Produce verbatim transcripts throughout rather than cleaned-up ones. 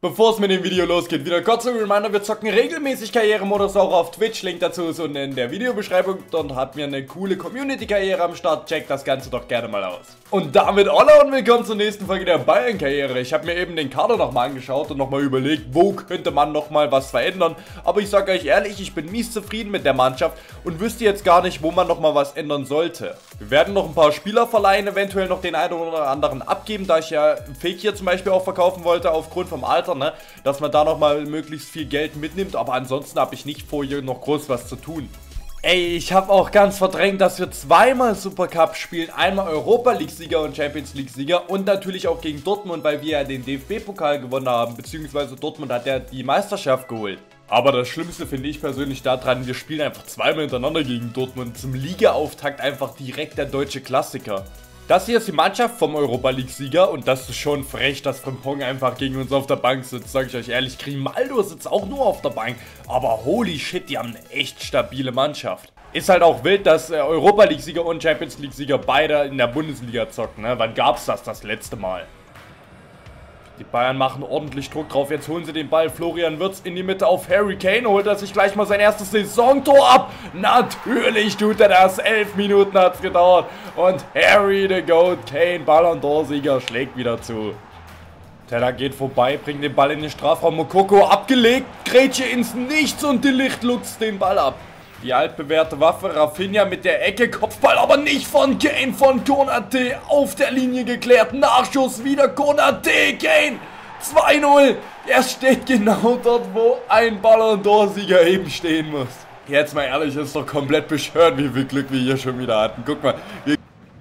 Bevor es mit dem Video losgeht, wieder kurz ein Reminder, wir zocken regelmäßig Karrieremodus auch auf Twitch, Link dazu ist unten in der Videobeschreibung. Dort hatten wir eine coole Community-Karriere am Start, checkt das Ganze doch gerne mal aus. Und damit Holla und willkommen zur nächsten Folge der Bayern-Karriere. Ich habe mir eben den Kader nochmal angeschaut und nochmal überlegt, wo könnte man nochmal was verändern. Aber ich sage euch ehrlich, ich bin mies zufrieden mit der Mannschaft und wüsste jetzt gar nicht, wo man nochmal was ändern sollte. Wir werden noch ein paar Spieler verleihen, eventuell noch den einen oder anderen abgeben, da ich ja Fake hier zum Beispiel auch verkaufen wollte aufgrund vom Alter. Ne? Dass man da nochmal möglichst viel Geld mitnimmt, aber ansonsten habe ich nicht vor, hier noch groß was zu tun. Ey, ich habe auch ganz verdrängt, dass wir zweimal Supercup spielen, einmal Europa League Sieger und Champions League Sieger und natürlich auch gegen Dortmund, weil wir ja den D F B-Pokal gewonnen haben, beziehungsweise Dortmund hat ja die Meisterschaft geholt. Aber das Schlimmste finde ich persönlich daran, wir spielen einfach zweimal hintereinander gegen Dortmund, zum Ligaauftakt einfach direkt der deutsche Klassiker. Das hier ist die Mannschaft vom Europa League Sieger und das ist schon frech, dass Frimpong einfach gegen uns auf der Bank sitzt, sage ich euch ehrlich. Grimaldo sitzt auch nur auf der Bank, aber holy shit, die haben eine echt stabile Mannschaft. Ist halt auch wild, dass äh, Europa League Sieger und Champions League Sieger beide in der Bundesliga zocken, ne? Wann gab's das das letzte Mal? Die Bayern machen ordentlich Druck drauf, jetzt holen sie den Ball, Florian Wirtz in die Mitte auf Harry Kane, holt er sich gleich mal sein erstes Saisontor ab. Natürlich tut er das, elf Minuten hat es gedauert und Harry the Goat Kane, Ballon d'Or-Sieger, schlägt wieder zu. Teller geht vorbei, bringt den Ball in den Strafraum, Moukoko abgelegt, Grätsche ins Nichts und De Ligt luchst den Ball ab. Die altbewährte Waffe, Rafinha mit der Ecke, Kopfball, aber nicht von Kane, von Konaté, auf der Linie geklärt, Nachschuss, wieder Konaté, Kane, zwei null, er steht genau dort, wo ein Ballon d'Or-Sieger eben stehen muss. Jetzt mal ehrlich, ist doch komplett bescheuert, wie viel Glück wir hier schon wieder hatten, guck mal, wir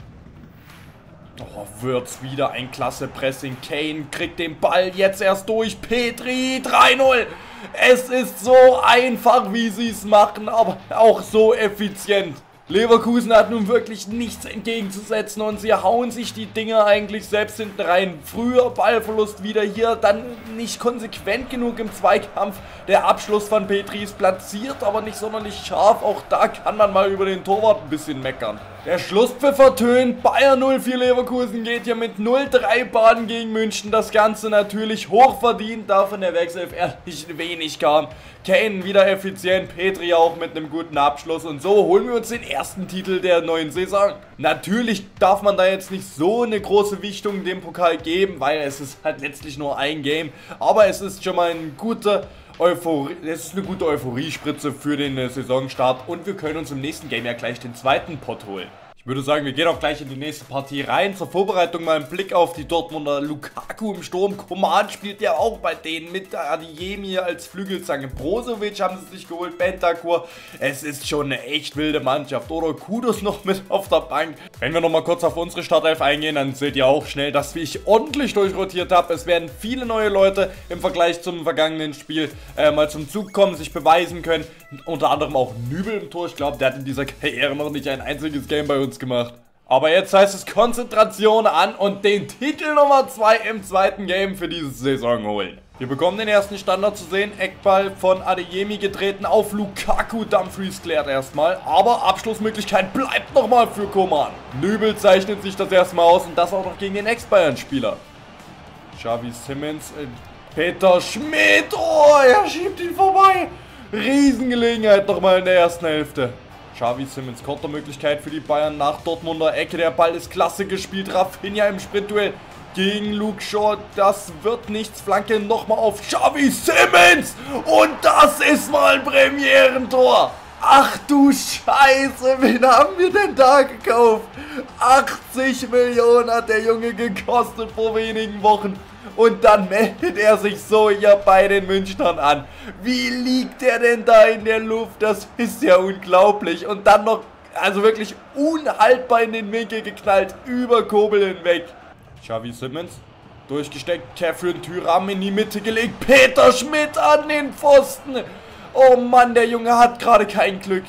Oh, Wirtz wieder ein klasse Pressing. Kane kriegt den Ball jetzt erst durch. Petri, drei null. Es ist so einfach, wie sie es machen, aber auch so effizient. Leverkusen hat nun wirklich nichts entgegenzusetzen und sie hauen sich die Dinger eigentlich selbst hinten rein. Früher Ballverlust wieder hier, dann nicht konsequent genug im Zweikampf. Der Abschluss von Petri ist platziert, aber nicht sonderlich scharf. Auch da kann man mal über den Torwart ein bisschen meckern. Der Schlusspfiff vertönt, Bayern null vier Leverkusen geht hier mit null drei Baden gegen München. Das Ganze natürlich hochverdient, davon der Wechself ehrlich wenig kam. Kane wieder effizient, Petri auch mit einem guten Abschluss und so holen wir uns den ersten Titel der neuen Saison. Natürlich darf man da jetzt nicht so eine große Wichtung dem Pokal geben, weil es ist halt letztlich nur ein Game, aber es ist schon mal ein guter Euphorie, es ist eine gute Euphoriespritze für den äh, Saisonstart und wir können uns im nächsten Game ja gleich den zweiten Pot holen. Ich würde sagen, wir gehen auch gleich in die nächste Partie rein. Zur Vorbereitung mal einen Blick auf die Dortmunder. Lukaku im Sturm. Coman spielt ja auch bei denen mit Adeyemi als Flügelzange. Brozovic haben sie sich geholt. Bentancur. Es ist schon eine echt wilde Mannschaft. Oder Kudus noch mit auf der Bank. Wenn wir nochmal kurz auf unsere Startelf eingehen, dann seht ihr auch schnell, dass ich ordentlich durchrotiert habe. Es werden viele neue Leute im Vergleich zum vergangenen Spiel äh, mal zum Zug kommen, sich beweisen können. Unter anderem auch Nübel im Tor. Ich glaube, der hat in dieser Karriere noch nicht ein einziges Game bei uns gemacht. Aber jetzt heißt es Konzentration an und den Titel Nummer zwei im zweiten Game für diese Saison holen. Wir bekommen den ersten Standard zu sehen. Eckball von Adeyemi getreten auf Lukaku. Dumfries klärt erstmal. Aber Abschlussmöglichkeit bleibt nochmal für Coman. Nübel zeichnet sich das erstmal aus und das auch noch gegen den Ex-Bayern-Spieler. Xavi Simons, äh, Peter Schmidt. Oh, er schiebt ihn vorbei. Riesengelegenheit nochmal in der ersten Hälfte. Xavi Simons Kontermöglichkeit für die Bayern nach Dortmunder Ecke. Der Ball ist klasse gespielt. Rafinha im Sprintduell gegen Luke Shaw. Das wird nichts. Flanke nochmal auf Xavi Simons. Und das ist mal ein Premierentor. Ach du Scheiße, wen haben wir denn da gekauft? achtzig Millionen hat der Junge gekostet vor wenigen Wochen. Und dann meldet er sich so hier bei den Münchnern an. Wie liegt der denn da in der Luft? Das ist ja unglaublich. Und dann noch, also wirklich unhaltbar in den Winkel geknallt, über Kobel hinweg. Xavi Simons, durchgesteckt, Kevin Thuram in die Mitte gelegt. Peter Schmidt an den Pfosten. Oh Mann, der Junge hat gerade kein Glück.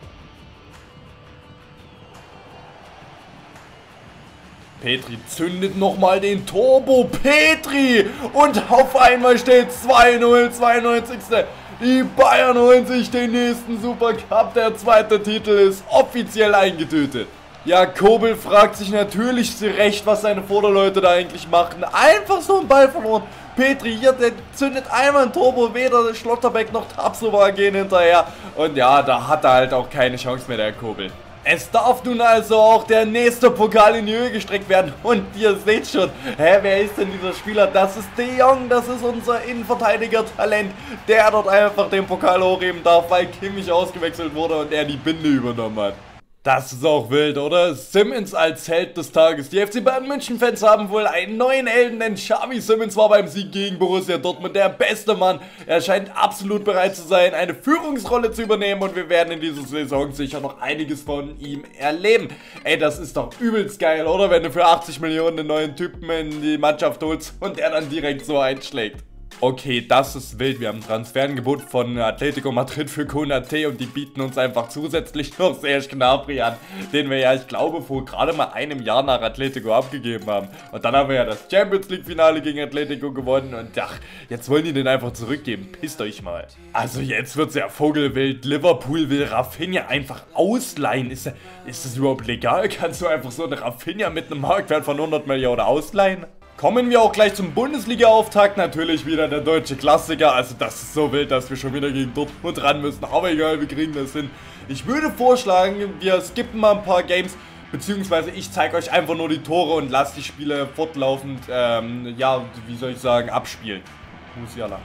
Petri zündet nochmal den Turbo. Petri! Und auf einmal steht zwei null, zweiundneunzigste Die Bayern holen sich den nächsten Supercup. Der zweite Titel ist offiziell eingetütet. Ja, Kobel fragt sich natürlich zu Recht, was seine Vorderleute da eigentlich machen. Einfach so einen Ball verloren. Petri hier, der zündet einmal ein Turbo, weder Schlotterbeck noch Tabsoba gehen hinterher. Und ja, da hat er halt auch keine Chance mehr, der Kobel. Es darf nun also auch der nächste Pokal in die Höhe gestreckt werden. Und ihr seht schon, hä, wer ist denn dieser Spieler? Das ist De Jong, das ist unser Innenverteidiger-Talent, der dort einfach den Pokal hochheben darf, weil Kimmich ausgewechselt wurde und er die Binde übernommen hat. Das ist auch wild, oder? Simmons als Held des Tages. Die F C Bayern München-Fans haben wohl einen neuen Helden, denn Xavi Simmons war beim Sieg gegen Borussia Dortmund der beste Mann. Er scheint absolut bereit zu sein, eine Führungsrolle zu übernehmen und wir werden in dieser Saison sicher noch einiges von ihm erleben. Ey, das ist doch übelst geil, oder? Wenn du für achtzig Millionen einen neuen Typen in die Mannschaft holst und er dann direkt so einschlägt. Okay, das ist wild. Wir haben ein Transferangebot von Atletico Madrid für Konate und die bieten uns einfach zusätzlich noch Serge Gnabry an, den wir ja, ich glaube, vor gerade mal einem Jahr nach Atletico abgegeben haben. Und dann haben wir ja das Champions League Finale gegen Atletico gewonnen und ach, jetzt wollen die den einfach zurückgeben. Pisst euch mal. Also jetzt wird's ja vogelwild. Liverpool will Rafinha einfach ausleihen. Ist, ist das überhaupt legal? Kannst du einfach so eine Rafinha mit einem Marktwert von hundert Millionen ausleihen? Kommen wir auch gleich zum Bundesliga-Auftakt, natürlich wieder der deutsche Klassiker, also das ist so wild, dass wir schon wieder gegen Dortmund ran müssen, aber egal, wir kriegen das hin. Ich würde vorschlagen, wir skippen mal ein paar Games, beziehungsweise ich zeige euch einfach nur die Tore und lasse die Spiele fortlaufend, ähm, ja, wie soll ich sagen, abspielen. Musiala.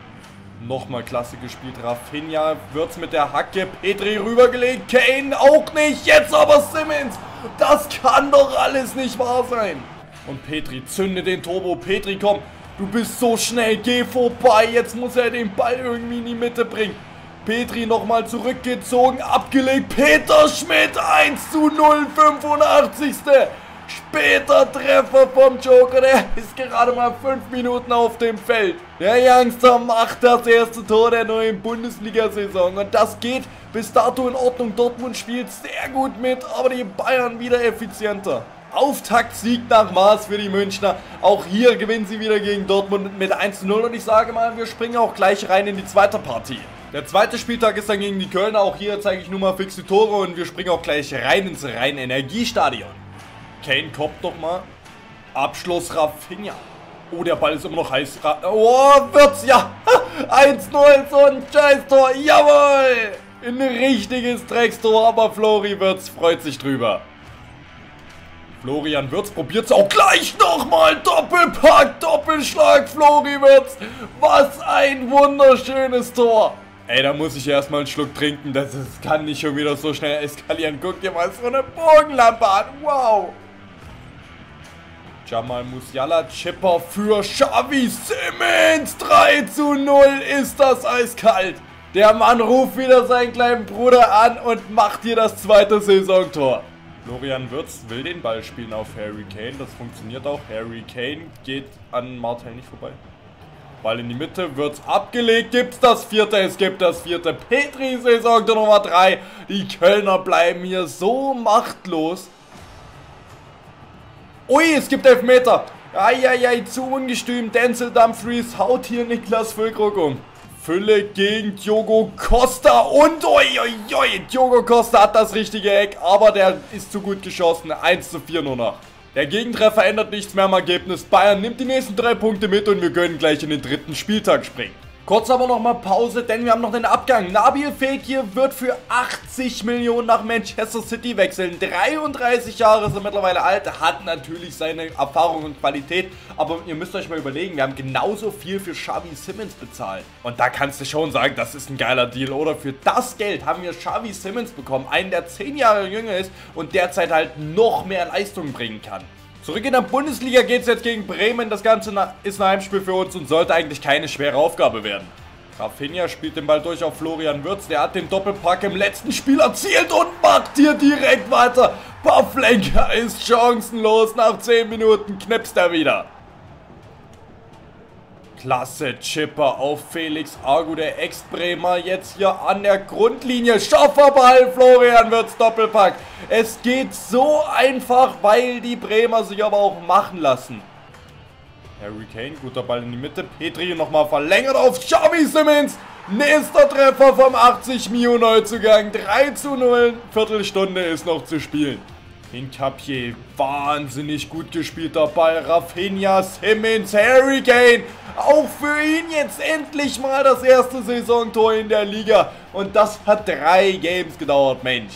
Nochmal klasse gespielt, Rafinha wird's mit der Hacke, Petri rübergelegt, Kane auch nicht, jetzt aber Simmons, das kann doch alles nicht wahr sein. Und Petri zündet den Turbo. Petri, komm, du bist so schnell, geh vorbei. Jetzt muss er den Ball irgendwie in die Mitte bringen. Petri nochmal zurückgezogen, abgelegt. Peter Schmidt, eins zu null, fünfundachtzigste Später Treffer vom Joker, der ist gerade mal fünf Minuten auf dem Feld. Der Youngster macht das erste Tor der neuen Bundesliga-Saison. Und das geht bis dato in Ordnung. Dortmund spielt sehr gut mit, aber die Bayern wieder effizienter. Auftaktsieg nach Maß für die Münchner. Auch hier gewinnen sie wieder gegen Dortmund mit eins zu null. Und ich sage mal, wir springen auch gleich rein in die zweite Partie. Der zweite Spieltag ist dann gegen die Kölner. Auch hier zeige ich nur mal fix die Tore. Und wir springen auch gleich rein ins Rhein-Energiestadion. Kane kommt nochmal. Abschluss Rafinha. Oh, der Ball ist immer noch heiß. Oh, wird's ja. eins null, so ein Scheiß-Tor. Jawohl. Ein richtiges Dreckstor. Aber Flori Wirtz freut sich drüber. Florian Wirtz probiert es auch gleich nochmal. Doppelpack, Doppelschlag, Flori Wirtz. Was ein wunderschönes Tor. Ey, da muss ich erstmal einen Schluck trinken. Das, das kann nicht schon wieder so schnell eskalieren. Guck dir mal so eine Bogenlampe an. Wow. Jamal Musiala, Chipper für Xavi Simmons. drei zu null ist das eiskalt. Der Mann ruft wieder seinen kleinen Bruder an und macht hier das zweite Saisontor. Florian Wirtz will den Ball spielen auf Harry Kane, das funktioniert auch. Harry Kane geht an Martel nicht vorbei. Ball in die Mitte, Wirtz abgelegt, gibt's das vierte, es gibt das vierte. Petri Saisontor Nummer drei. Die Kölner bleiben hier so machtlos. Ui, es gibt Elfmeter. Eieiei, zu ungestüm. Denzel Dumfries haut hier Niklas Füllkrug um. Fülle gegen Diogo Costa und oi, oi, oi, Diogo Costa hat das richtige Eck, aber der ist zu gut geschossen, eins zu vier nur noch. Der Gegentreffer ändert nichts mehr am Ergebnis, Bayern nimmt die nächsten drei Punkte mit und wir können gleich in den dritten Spieltag springen. Kurz aber nochmal Pause, denn wir haben noch den Abgang. Nabil Fekir wird für achtzig Millionen nach Manchester City wechseln. dreiunddreißig Jahre ist er mittlerweile alt, hat natürlich seine Erfahrung und Qualität. Aber ihr müsst euch mal überlegen, wir haben genauso viel für Xavi Simmons bezahlt. Und da kannst du schon sagen, das ist ein geiler Deal, oder? Für das Geld haben wir Xavi Simmons bekommen, einen, der zehn Jahre jünger ist und derzeit halt noch mehr Leistung bringen kann. Zurück in der Bundesliga geht es jetzt gegen Bremen. Das Ganze ist ein Heimspiel für uns und sollte eigentlich keine schwere Aufgabe werden. Rafinha spielt den Ball durch auf Florian Wirtz. Der hat den Doppelpack im letzten Spiel erzielt und macht hier direkt weiter. Pavlenka ist chancenlos. Nach zehn Minuten knipst er wieder. Klasse Chipper auf Felix Agu, der Ex-Bremer, jetzt hier an der Grundlinie. Scharfer Ball, Florian Wirtz, Doppelpack. Es geht so einfach, weil die Bremer sich aber auch machen lassen. Harry Kane, guter Ball in die Mitte. Petri nochmal verlängert auf Xavi Simmons. Nächster Treffer vom achtzig Millionen Neuzugang. drei zu null, Viertelstunde ist noch zu spielen. Hincapié, wahnsinnig gut gespielter Ball. Rafinha, Simmons, Harry Kane. Auch für ihn jetzt endlich mal das erste Saisontor in der Liga. Und das hat drei Games gedauert, Mensch.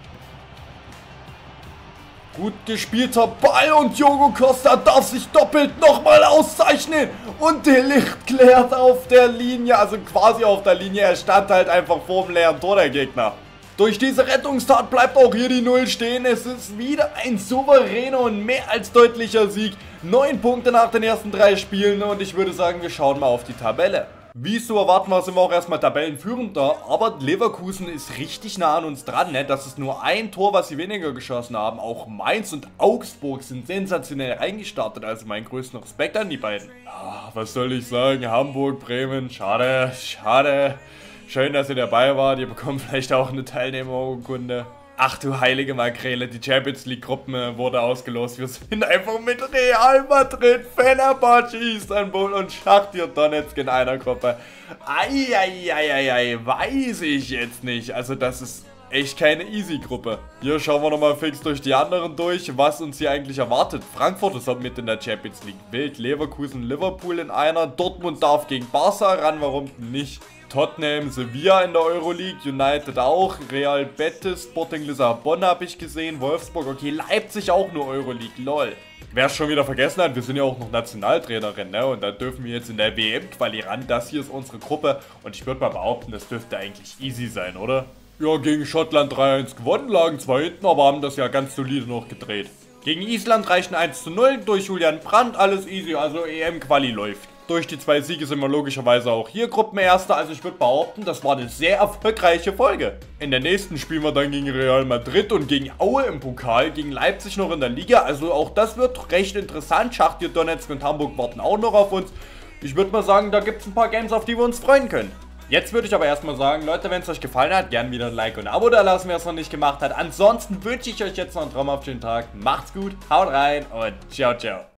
Gut gespielter Ball und Diogo Costa darf sich doppelt nochmal auszeichnen. Und De Ligt klärt auf der Linie, also quasi auf der Linie. Er stand halt einfach vor dem leeren Tor, der Gegner. Durch diese Rettungstat bleibt auch hier die Null stehen. Es ist wieder ein souveräner und mehr als deutlicher Sieg. Neun Punkte nach den ersten drei Spielen und ich würde sagen, wir schauen mal auf die Tabelle. Wie es zu erwarten war, sind wir auch erstmal Tabellenführender, aber Leverkusen ist richtig nah an uns dran, ne? Das ist nur ein Tor, was sie weniger geschossen haben. Auch Mainz und Augsburg sind sensationell reingestartet, also meinen größten Respekt an die beiden. Ja, was soll ich sagen, Hamburg, Bremen, schade, schade. Schön, dass ihr dabei wart, ihr bekommt vielleicht auch eine Teilnehmerurkunde. Ach du heilige Makrele, die Champions League Gruppe wurde ausgelost. Wir sind einfach mit Real Madrid, Fenerbahce, Istanbul und Schachtir Donetsk in einer Gruppe. Eieieiei, weiß ich jetzt nicht. Also das ist echt keine easy Gruppe. Hier schauen wir nochmal fix durch die anderen durch, was uns hier eigentlich erwartet. Frankfurt ist auch mit in der Champions League. Wild, Leverkusen, Liverpool in einer. Dortmund darf gegen Barca ran, warum nicht? Tottenham, Sevilla in der Euroleague, United auch, Real Betis, Sporting Lissabon habe ich gesehen, Wolfsburg, okay, Leipzig auch nur Euroleague, lol. Wer es schon wieder vergessen hat, wir sind ja auch noch Nationaltrainerin, ne, und da dürfen wir jetzt in der W M-Quali ran, das hier ist unsere Gruppe und ich würde mal behaupten, das dürfte eigentlich easy sein, oder? Ja, gegen Schottland drei eins gewonnen, lagen zwar hinten, aber haben das ja ganz solide noch gedreht. Gegen Island reichen eins zu null durch Julian Brandt, alles easy, also E M-Quali läuft. Durch die zwei Siege sind wir logischerweise auch hier Gruppenerster, also ich würde behaupten, das war eine sehr erfolgreiche Folge. In der nächsten spielen wir dann gegen Real Madrid und gegen Aue im Pokal, gegen Leipzig noch in der Liga, also auch das wird recht interessant. Schachtir Donetsk und Hamburg warten auch noch auf uns. Ich würde mal sagen, da gibt es ein paar Games, auf die wir uns freuen können. Jetzt würde ich aber erstmal sagen, Leute, wenn es euch gefallen hat, gerne wieder ein Like und ein Abo da lassen, wer es noch nicht gemacht hat. Ansonsten wünsche ich euch jetzt noch einen traumhaften Tag. Macht's gut, haut rein und ciao, ciao.